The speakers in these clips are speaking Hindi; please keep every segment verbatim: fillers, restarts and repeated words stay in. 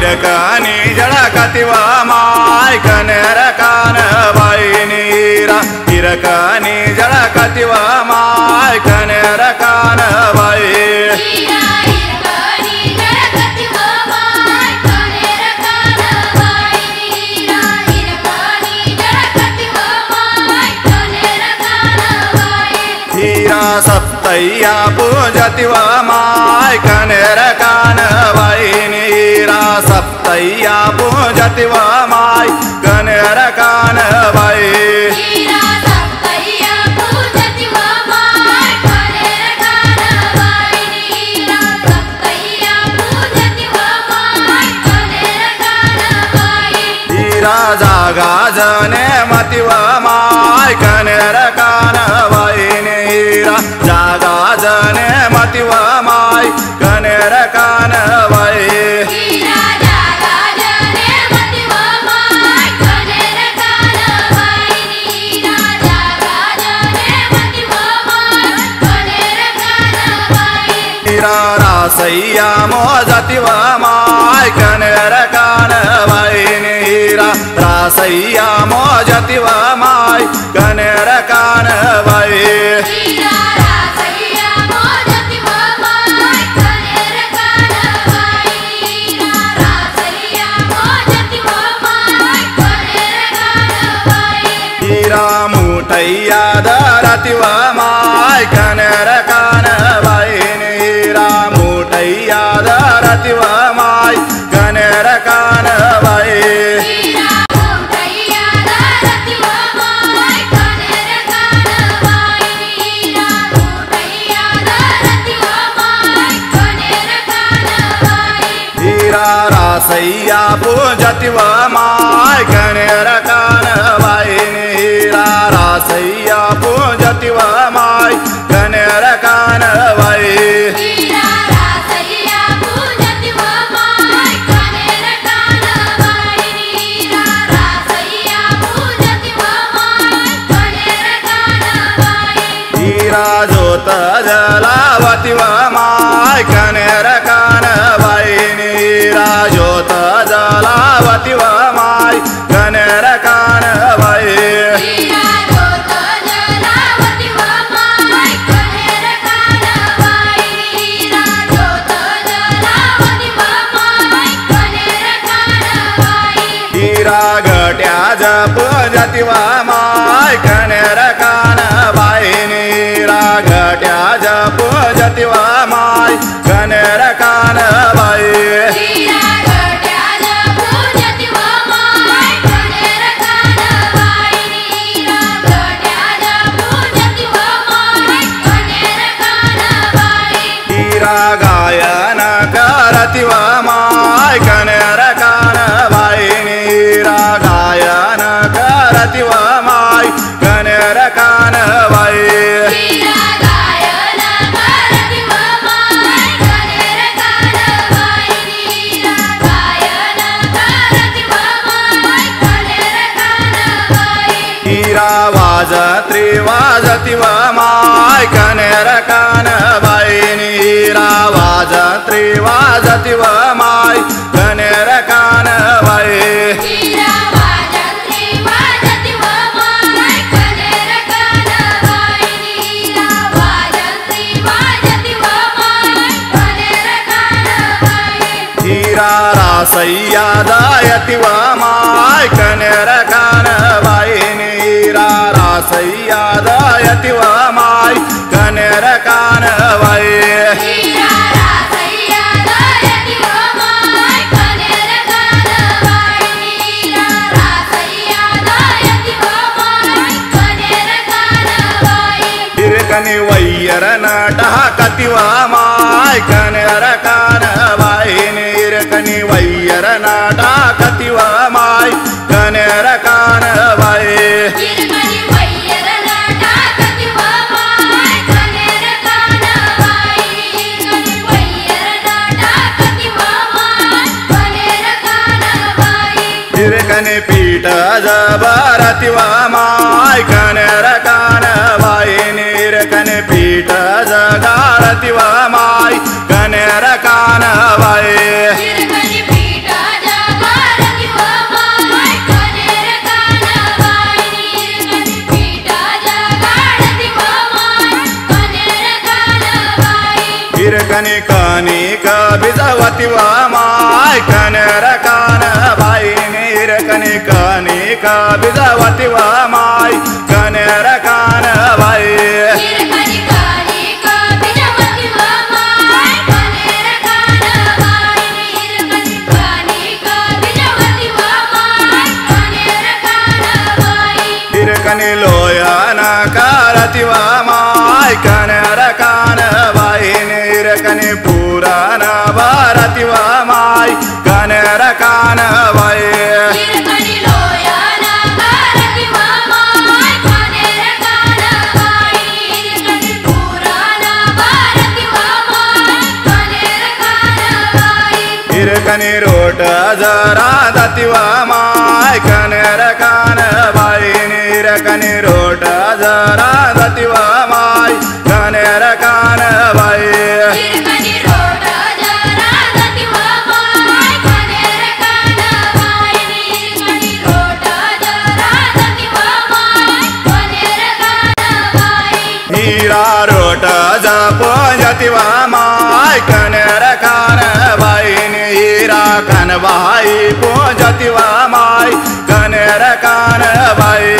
इरकनी जड़कतिव माय कनेर कान बाई नीरा इरकनी जड़कतिव माय कनेर कान बाई सप्तैया पूजतिव माय कनेर कान बाई नीरा सप्तैया पूजतिव माय कनेर कान बाई जागा जने मतिव माय कनेर कान बाई नीरा जागा जने मतिव माय कनेर कान बाई रासैया मोजतिव माय कनेर कान बाई नीरा रासैया मोजतिव माय कनेर कान बाई मुठैया धरतिव माय कनेर कान बाई नीरा मुठैया धरतिव माय कनेर कान बाई रासैया पूजतिव माय कनेर कान बाई नीरा रासैया पूजतिव माय कनेर कान बाई जोत जलावतिव माय कनेर कान बाई नीरा जोत जलावतिव माय कनेर कान बाई गट्या जप जतिव माय कनेर कान बाई नीरा गट्या जप जतिव माय कनेर कान बाई गायन करतिव माय कनेर कान बाई नीरा गायन करतिव माय कनेर कान बाई वाजत्री वाजतिव माय कनेर कान बाई नीरा वाजत्री वाजतिव माय कनेर कान बाई रासैया दायतिव माय कनेर कान बाई नीरा रासैया दायतिव माय कनेर कान बाई इरकनी वैयर नटः कतिव माय कनेर कान बाई नीरकनी वैयर नटः कतिव माय कनेर कान बाई इरकनी पीठ जबरतिव माय कनेर कान बाई नीरकनी पीठ जगारतिव माय कनेर कान बाई हिरकणी कणिक भिजवती वा माय कनेर कान बाई हिरकणी कणिक भिजवती वा माय कनेर कान बाई हिरकणी लोयन करती वा माय कनेर कान बाई हिरकणी पुराण भरती वा माय कनेर कान बाई हिरकणी रोट जरा दती वा माय कनेर कान बाई हिरकणी रोट जरा दती वा माय कनेर कान बाई हीरा रोट जपो जती वा माय कनेर कान बाई हीरा कान बाई पूजती वा माय कनेर कान बाई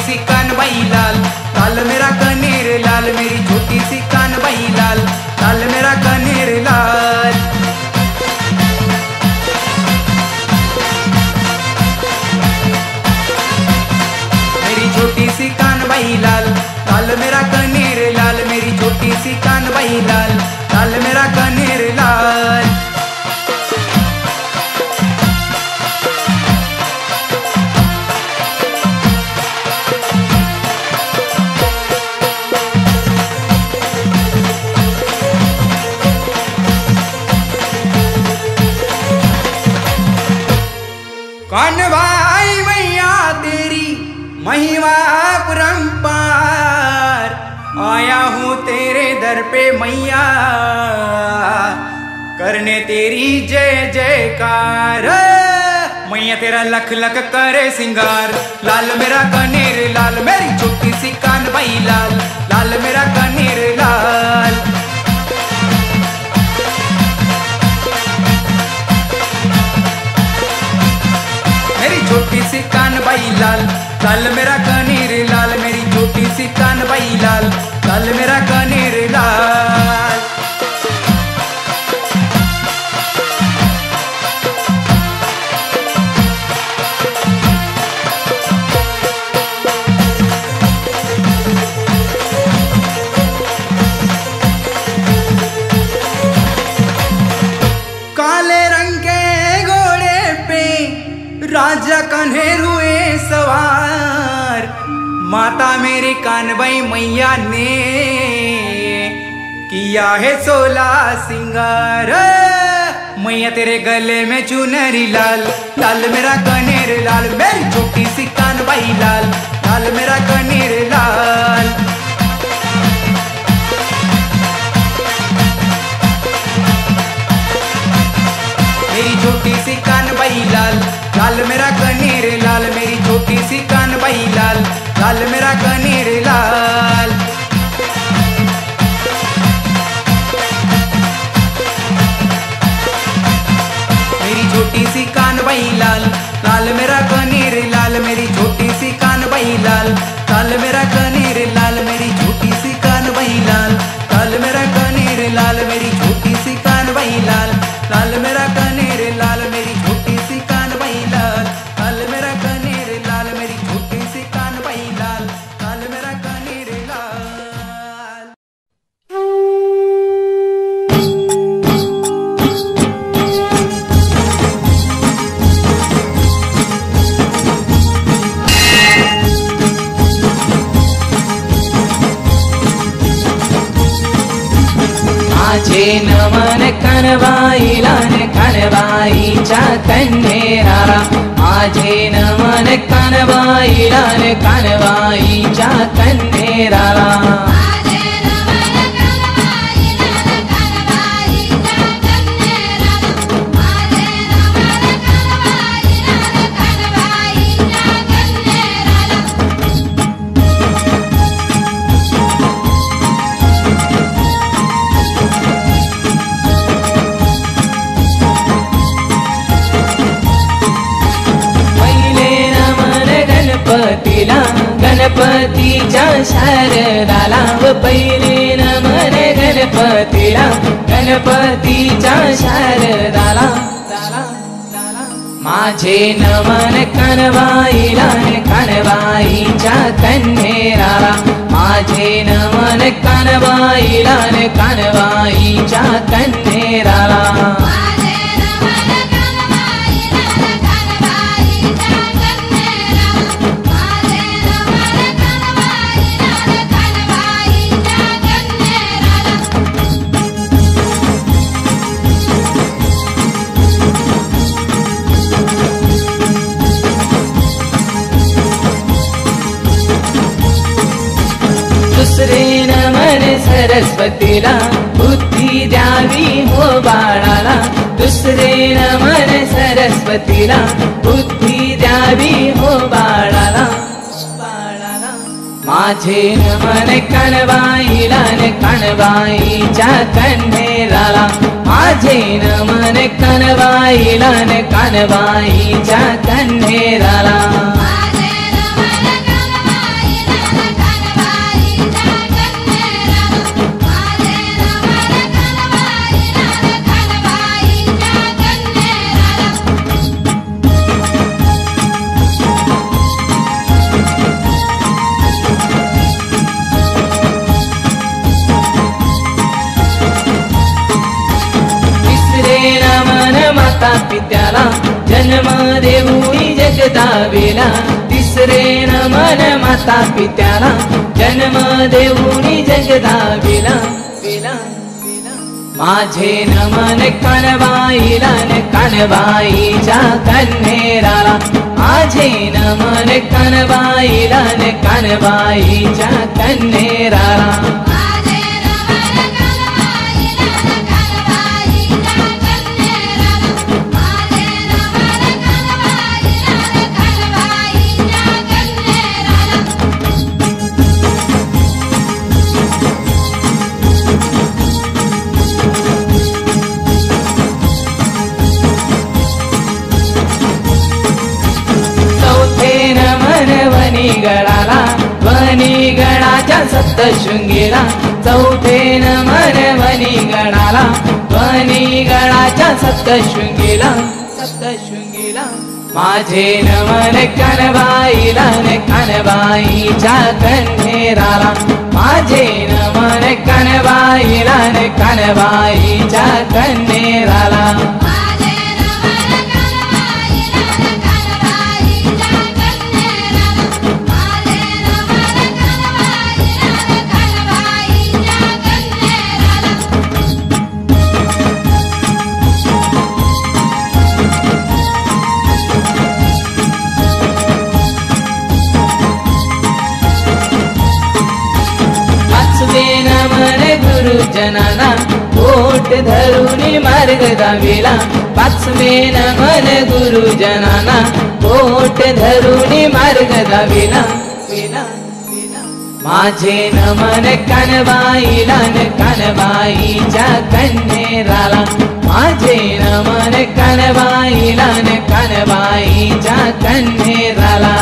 सी कानबाई लाल, लाल मेरा कनेर लाल, मेरी छोटी सी कानबाई लाल, लाल मेरा कनेर लाल। मेरी छोटी सी कानबाई लाल, लाल मेरा कनेर लाल, मेरी छोटी सी कानबाई लाल, लाल मेरा कनेर लाल। कानबाई मैया तेरी महिमा परंपार, आया हूँ तेरे दर पे मैया, करने तेरी जय जयकार। मैया तेरा लख लख करे सिंगार, लाल मेरा कनेर लाल, मेरी छोटी सी कानबाई लाल, लाल मेरा कनेर लाल। मेरी छोटी सी कानबाई लाल, लाल मेरा कनेर लाल, मेरी छोटी सी कानबाई लाल, लाल मेरा कनेर लाल। काले रंग के घोड़े पे राजा कन्हैया हुए सवार, माता मेरी कानबाई मैया ने किया है सोला सिंगार। मैया तेरे गले में चुनरी लाल, लाल मेरा कनेर लाल, मेरी छोटी सी कानबाई लाल, लाल मेरा कनेर लाल। मेरी छोटी सी कानबाई लाल, लाल मेरा कनेर लाल, मेरी छोटी सी कानबाई लाल, लाल मेरा कनेर लाल। मेरी छोटी सी कानबाई लाल, लाल मेरा कनेर लाल, मेरी छोटी सी कानबाई लाल, लाल मेरा कनेर लाल, मेरी छोटी सी कानबाई लाल, लाल मेरा कनेर लाल, मेरी छोटी सी कानबाई लाल, लाल मेरा कनेर लाल, मेरी छोटी सी कानबाई लाल, लाल मेरा कनेर लाल, मेरी छोटी सी कानबाई लाल, लाल मेरा कनेर लाल। माझे नमन कानबाईला कानबाईच्या कन्हेराला, माझे नमन कानबाईला कानबाईच्या कन्हेराला। गणपतीला गणपतीच्या शारदाला, व पहिले नमन गणपतीला गणपतीच्या शारदाला। माझे नमन कानबाईला कानबाईच्या कन्हेराला, माझे नमन कानबाईला कानबाईच्या कन्हेराला। दुसरे नमन सरस्वतीला, बुद्धी द्यावी हो बाळाला, दुसरे नमन सरस्वतीला, बुद्धी द्यावी हो बाळाला। माझे नमन कानबाईला कानबाईच्या कन्हेराला, माझे नमन कानबाईला कानबाईच्या कन्हेराला। माता पित्याला जन्म देऊनी जगदाविला तिसरे नमन माता पित्याला जन्म देऊनी जगदाविला विला माझे नमन कणबाईला न कणबाईच्या कन्हेराला माझे नमन कणबाईला न कणबाईच्या कन्हेराला गडाला वनी गडाच्या सप्तशृंगीला चौथे नमन वनी गडाला वनी गडाच्या सप्तशृंगीला सप्तशृंगीला माझे नमन कणबाईला न कणबाईच्या कन्हेराला माझे नमन कणबाईला न कणबाईच्या कन्हेराला गुरुजनाना पोट धरुनी मार्ग दाविला पाचवे नमन गुरुजनाना पोट धरुनी मार्ग दाविला विला माझे नमन कणबाईला न कणबाईच्या कन्हेराला माझे नमन कणबाईला न कणबाईच्या कन्हेराला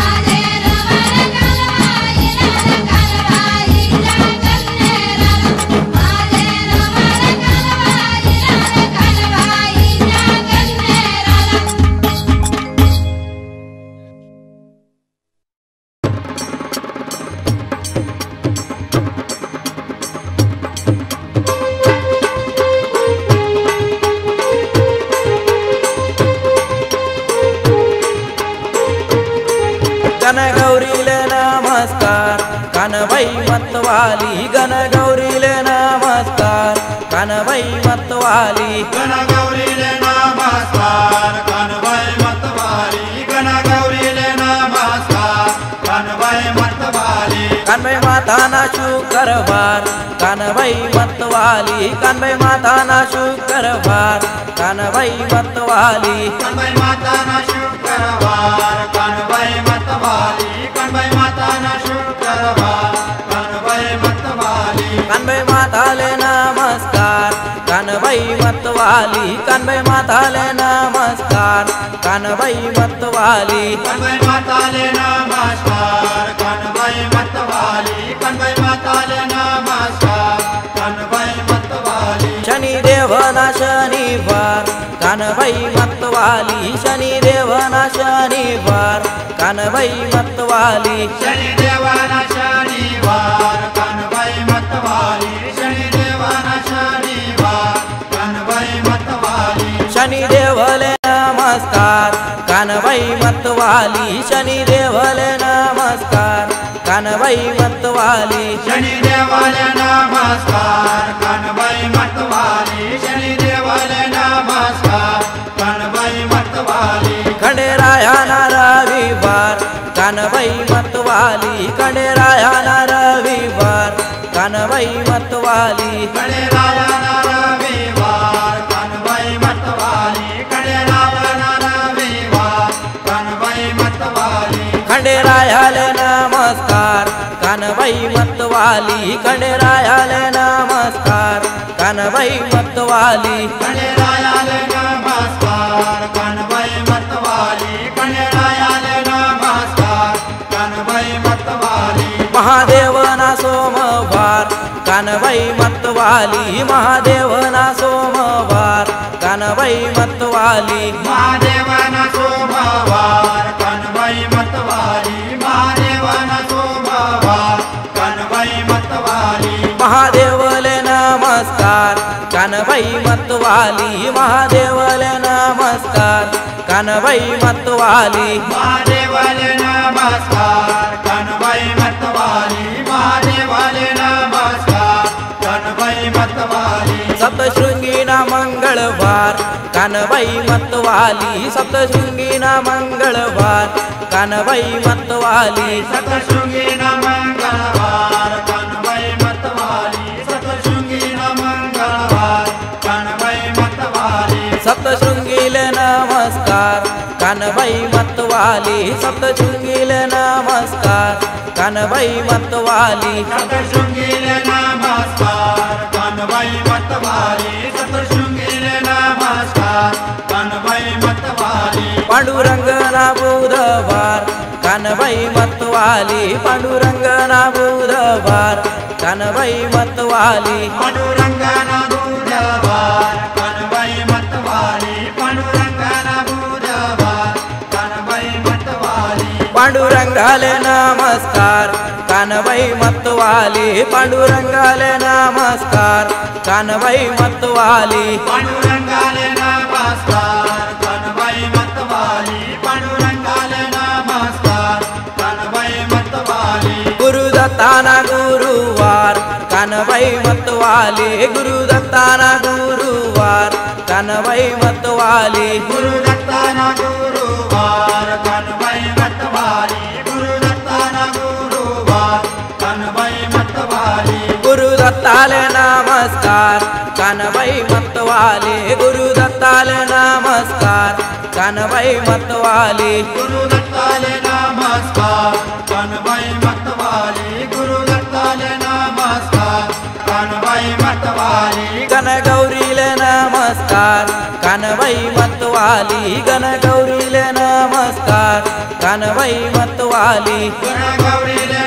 गणगौरीले नमस्कार कानबाई मतवाली गणगौरीले नमस्कार कानबाई मतवाली गणगौरीले नमस्कार कानबाई मतवाली गणगौरीले नमस्कार कानबाई मतवाली कानबाई माताना शुक्रवार कानबाई मतवाली कानबाई माताना शुक्रवार कानबाई मतवाली कानबाई माताना शुक्रवार कानबाई मतवाली कानबाई माताना शुक्रवार कानबाई मतवाली कानबाई माताले नमस्कार कानबाई मतवाली कानबाई माताले नमस्कार कानबाई मतवाली कानबाई माताले नमस्कार कानबाई मतवाली कानबाई माताले नमस्कार कानबाई मतवाली शनिदेवना शनिवार कानबाई मतवाली शनिदेवना शनिवार कानबाई मतवाली शनिदेवाना शनिवार कानबाई मतवाली शनिदेवाना शनिवार कानबाई मतवाली शनिदेवले नमस्कार कानबाई मतवाली शनिदेवले नमस्कार कानबाई मतवाली शनिदेवाले नमस्कार कानबाई मतवाली शनिदेवाले नमस्कार कानबाई मतवाली खंडेरायाना रविवार कानबाई मतवाली खंडेरायाना रविवार कानबाई मतवाली खंडेरायाना रविवार कानबाई मतवाली खंडेरायाना रविवार कानबाई मतवाली खंडेरायाले नमस्कार कानबाई मतवाली खंडेरायाले नमस्कार कानबाई मतवाली खंडेरायाले नमस्कार कानबाई मतवाली खंडेरायाले नमस्कार कानबाई मतवाली महादेवना सोमवार कानबाई मतवाली महादेवना सोमवार कानबाई मतवाली महादेवाना सोमवार कानबाई मतवाली महादेवाना सोमवार कानबाई मतवाली महादेवले नमस्कार कानबाई मतवाली महादेवले नमस्कार कानबाई मतवाली महादेवाले नमस्कार कानबाई मतवाली महादेवाले नमस्कार कानबाई मतवाली सप्तशृंगी ना मंगळवार कानबाई मतवाली सप्तशृंगी ना मंगळवार कानबाई मतवाली सप्तशृंगी ना मंगळवार कानबाई मतवाली सप्तशृंगी ना मंगळवार कानबाई मतवाली सप्तशृंगीले नमस्कार कानबाई मतवाली सप्तशृंगीले नमस्कार कानबाई मतवाली सप्तशृंगीले नमस्कार कानबाई मतवाली सप्तशृंगीले नमस्कार कानबाई मतवाली पांडुरंग ना बुधवार कानबाई मतवाली पांडुरंग ना बुधवार कानबाई मतवाली पांडुरंगाना बुधवार कानबाई मतवाली पांडुरंगाना बुधवार कानबाई मतवाली पांडुरंगाले नमस्कार कानबाई मतवाली पांडुरंगाले नमस्कार कानबाई मतवाली पांडुरंगाले नमस्कार कानबाई मतवाली पांडुरंगाले नमस्कार कानबाई मतवाली गुरुदत्ताना गुरुवार कानबाई मतवाली गुरुदत्ताना गुरुवार कानबाई मतवाली गुरुदत्ताना गुरुवार कानबाई मतवाली गुरुदत्ताना गुरुवार कानबाई मतवाली गुरुदत्ताले नमस्कार कानबाई मतवाली गुरुदत्ताले नमस्कार कानबाई मतवाली गुरुदत्ताले नमस्कार कानबाई मतवाली गुरुदत्ताले नमस्कार कानबाई मतवाली गणगौरीले नमस्कार कानबाई मतवाली गणगौरीले नमस्कार कानबाई मतवाली गणगौरीले